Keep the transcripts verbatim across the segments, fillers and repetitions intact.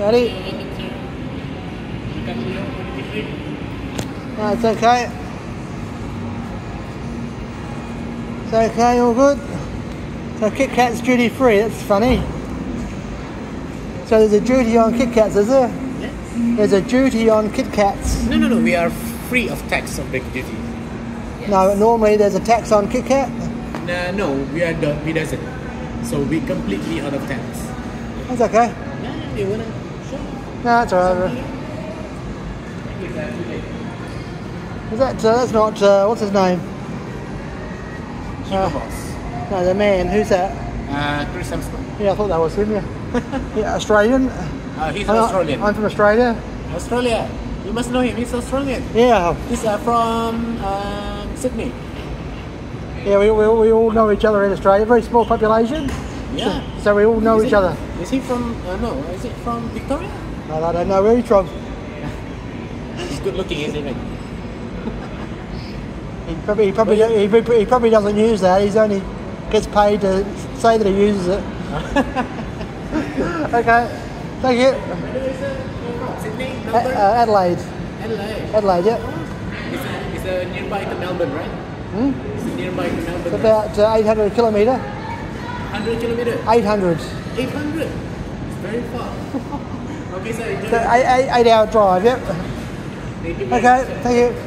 Ready? No, it's okay. It's okay, all good. So Kit Kat's duty free, that's funny. So there's a duty on Kit Kats, is there? Yes. There's a duty on Kit Kats. No, no, no, we are free of tax of the duty. Yes. No, normally there's a tax on Kit Kat. No, no, we are the, we doesn't. So we completely out of tax. That's okay. Yeah, you wanna show? No, that's alright. Is that, uh, that's not, uh, what's his name? Hugo Boss. No, the man, who's that? Uh, Chris Hemsworth. Yeah, I thought that was him, yeah. Yeah, Australian. Uh, he's I'm, Australian. I'm from Australia. Australia. You must know him, he's Australian. Yeah. He's uh, from um, Sydney. Yeah, we, we, we all know each other in Australia. Very small population. Yeah. So, so we all know is each he, other. Is he from, uh, no, is it from Victoria? Well, I don't know where he's from. He's good looking, isn't he? He probably, he, probably, he, he, he probably doesn't use that. He's only gets paid to say that he uses it. Okay, thank you. Where is it? Sydney? A- Melbourne? uh, Adelaide. Adelaide. Adelaide, yeah. It's, a, it's a nearby to Melbourne, right? Hmm? It's a nearby to Melbourne. It's about uh, eight hundred kilometre. one hundred kilometres? eight hundred. eight hundred? It's very far. Okay, so enjoy. So eight, eight, eight hour drive, yep. Thank you very Okay, much. thank you.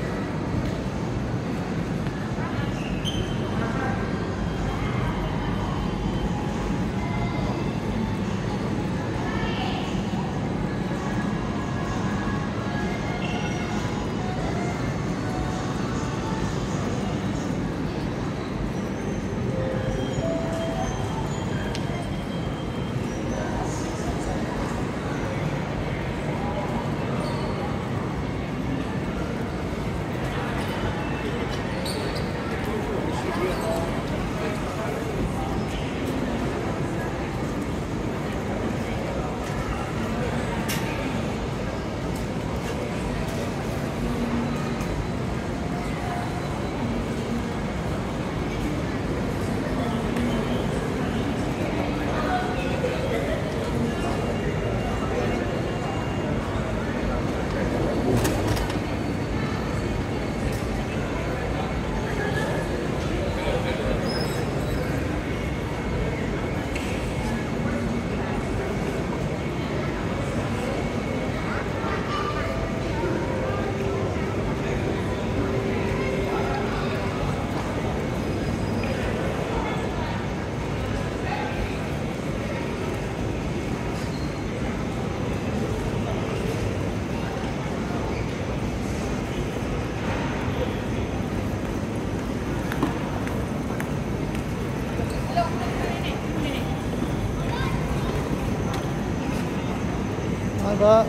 About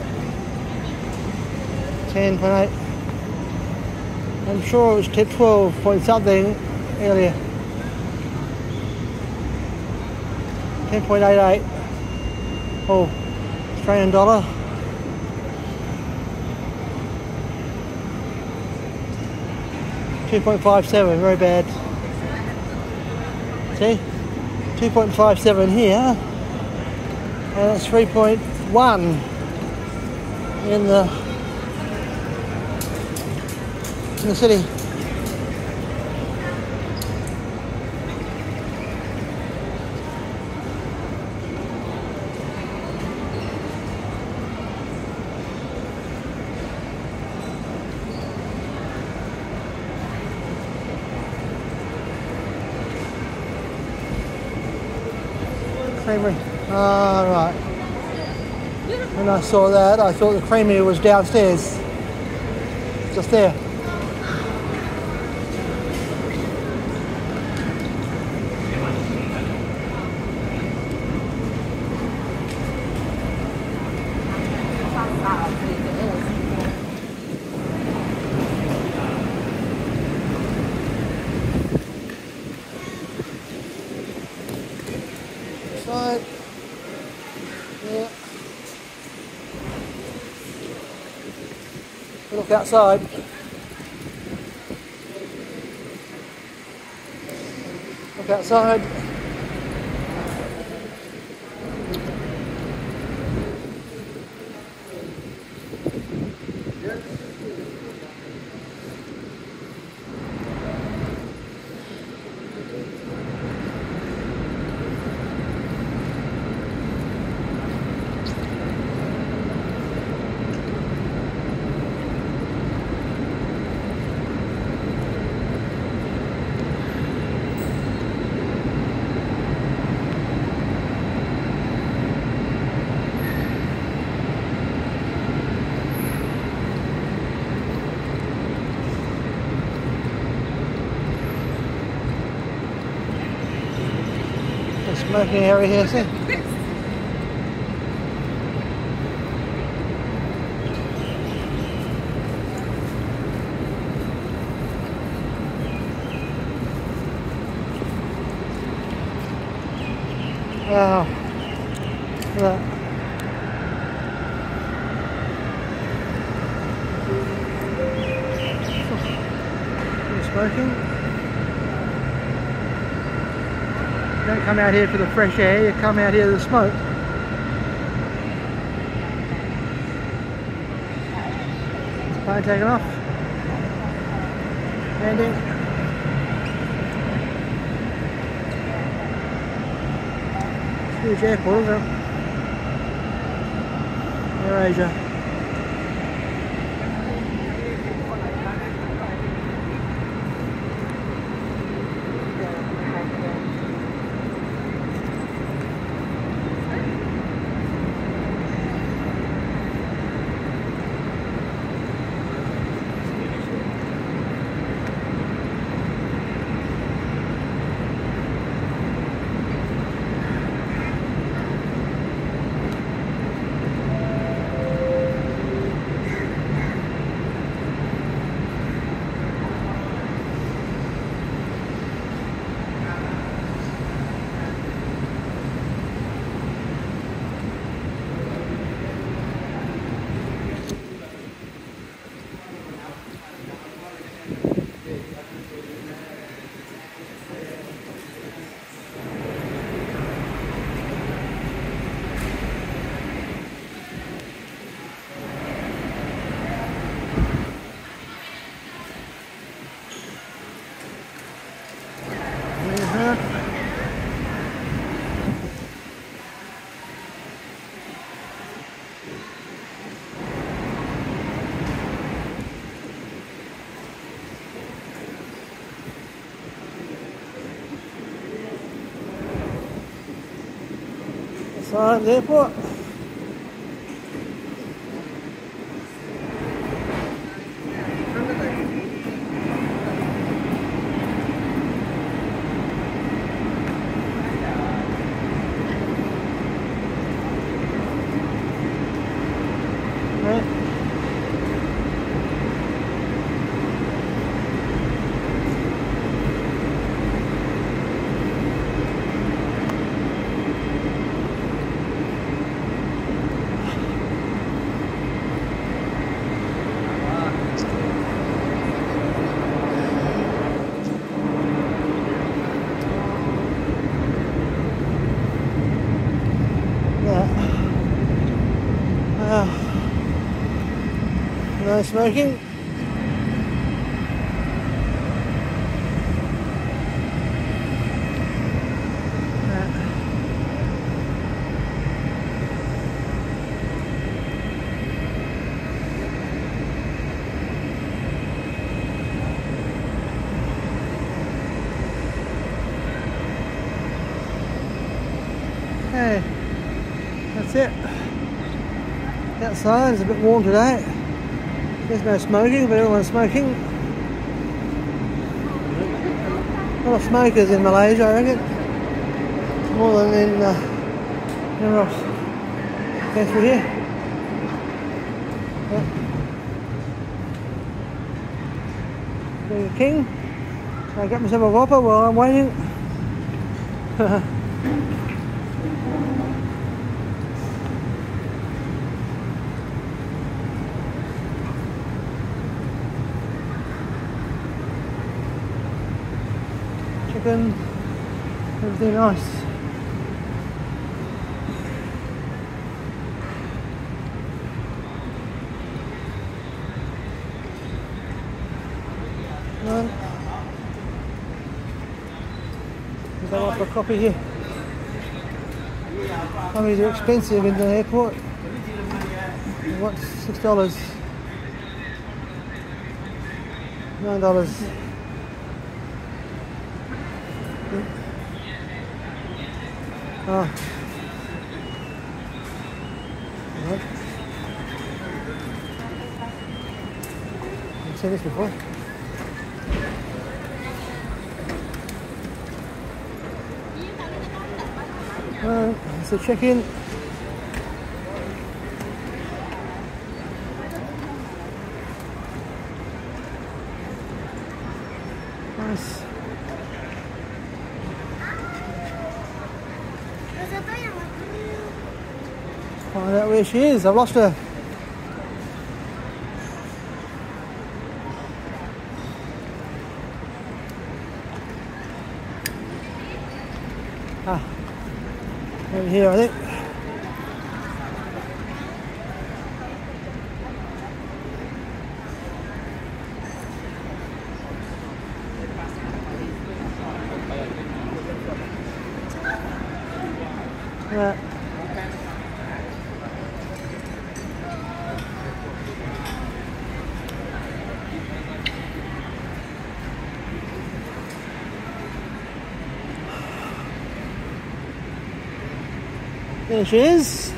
ten point eight. I'm sure it was to twelve point something earlier. ten point eight eight. Oh, Australian dollar. two point five seven, very bad. See? two point five seven here. And that's three point one. In the in the city. Creamery. Ah, right. When I saw that, I thought the creamery was downstairs. Just there. Side. Yeah. Look outside. Look outside. smoking area here, see? Wow. Look at that. Smoking. You don't come out here for the fresh air, you come out here to the smoke. Plane taking off. Landing. Huge airport, isn't it? AirAsia. Science Airport. No smoking. Okay, that's it. Outside it's a bit warm today. There's no smoking, but everyone's smoking. A lot of smokers in Malaysia, I reckon. More than in uh, anywhere else. Okay, through here. Yeah. Burger King. So I get myself a Whopper while I'm waiting. Chicken, everything nice. Right. Is that up for a copy here? Coffees are expensive in the airport. What's six dollars? Nine dollars. Oh. Right. I've seen this before. Uh, it's a check-in. Nice. Find out where she is. I've lost her. Ah, over here, I think. Yeah. There she is.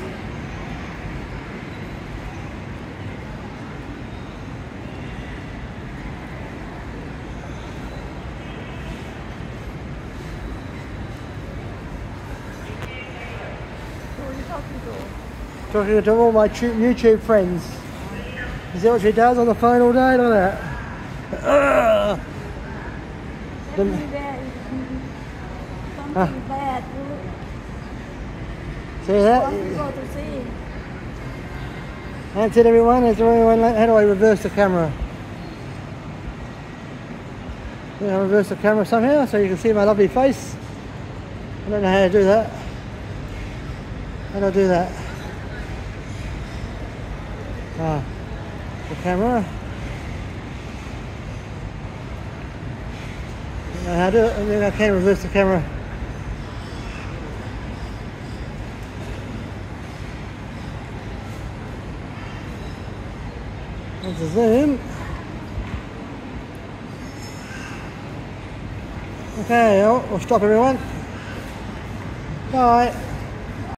Talking to all my YouTube friends. Is that what she does on the phone all day? Look at that. Ugh. Something bad. Something Ah. bad. See that? What you go to see? That's it, everyone. Is there anyone? How do I reverse the camera? Yeah, I reverse the camera somehow so you can see my lovely face. I don't know how to do that. How do I do that? Ah, the camera. I don't know how to do it, and then I can reverse the camera. That's a zoom. Okay, I'll, I'll stop everyone. Bye.